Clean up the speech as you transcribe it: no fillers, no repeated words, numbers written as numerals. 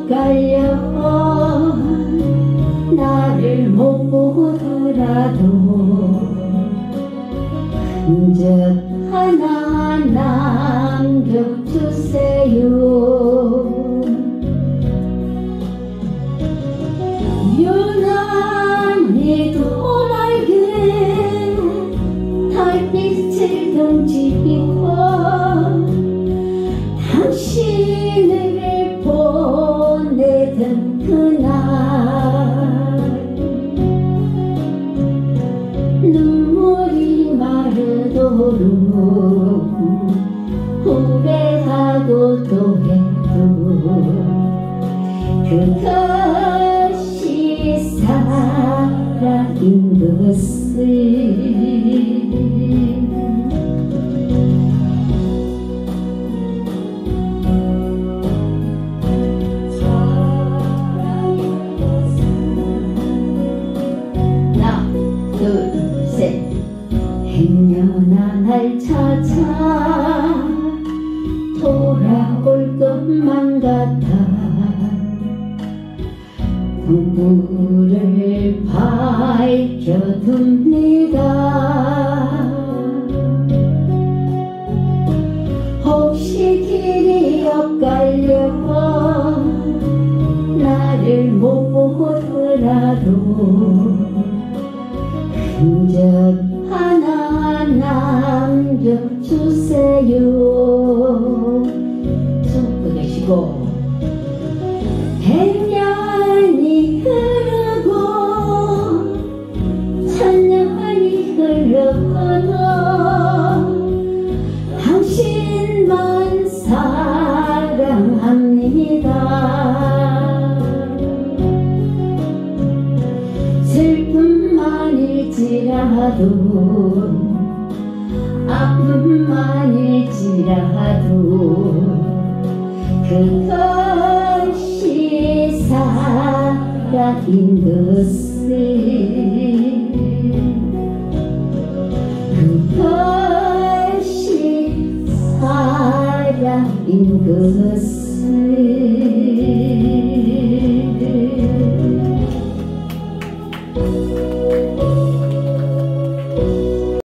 엇갈려 나를 못 보더라도 흔적 하나 남겨주세요. 유난히 도맑은 달빛을 던지고 당신을 보내던 그날 눈물이 마르도록 후회하고 또 해도 그것이 사랑인 것을 행여나 날 찾아 돌아올 것만 같아 꿈꿀을 밝혀둡니다. 혹시 길이 엇갈려 나를 못 보더라도 흔적 하나 남겨주세요. 숨고 계시고 100년이 흐르고 1000년이 흘러도 당신만 사랑합니다. 슬픔만일지라도 아픔만일지라도 그것이 사랑인 것을 그것이 사랑인 것을